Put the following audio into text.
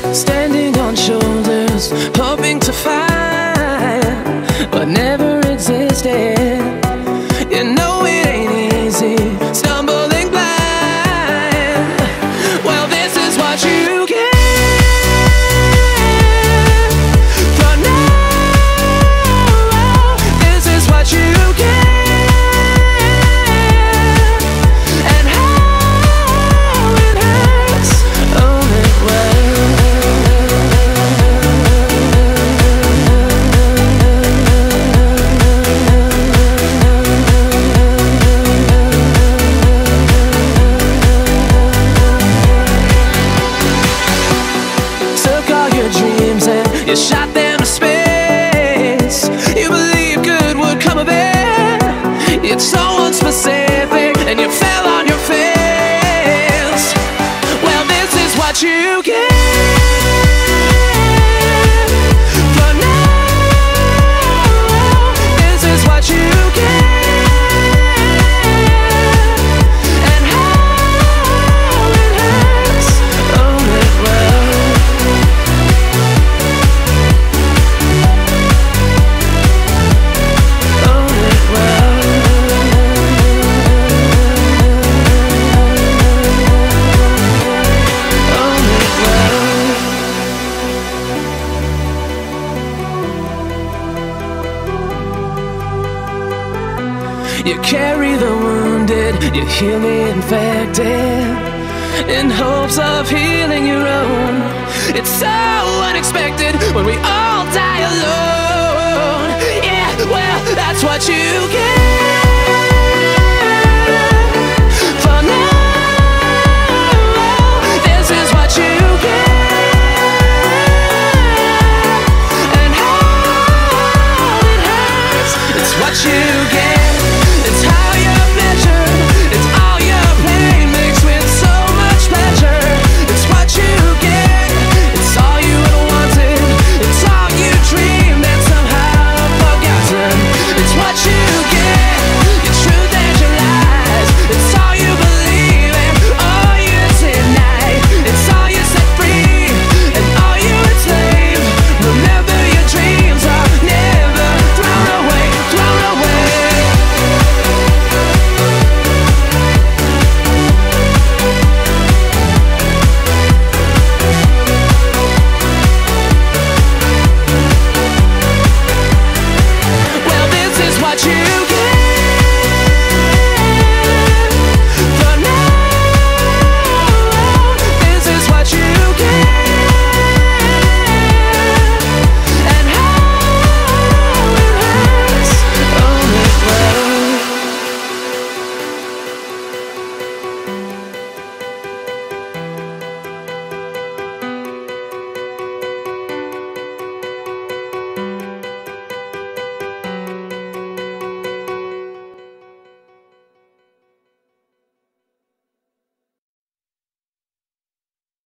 standing on shoulders, hoping to find what never existed. You know it ain't easy, stumbling blind. Well, this is what you get for now. This is what you get. You shot them to space. You believed good would come of it. It's so unspecific, and you fell on your face. Well, this is what you get for now. This is what you get. And how it hurts. Own it well. You carry the wounded, you heal the infected, in hopes of healing your own. It's so unexpected when we all die alone. Yeah, well, that's what you get.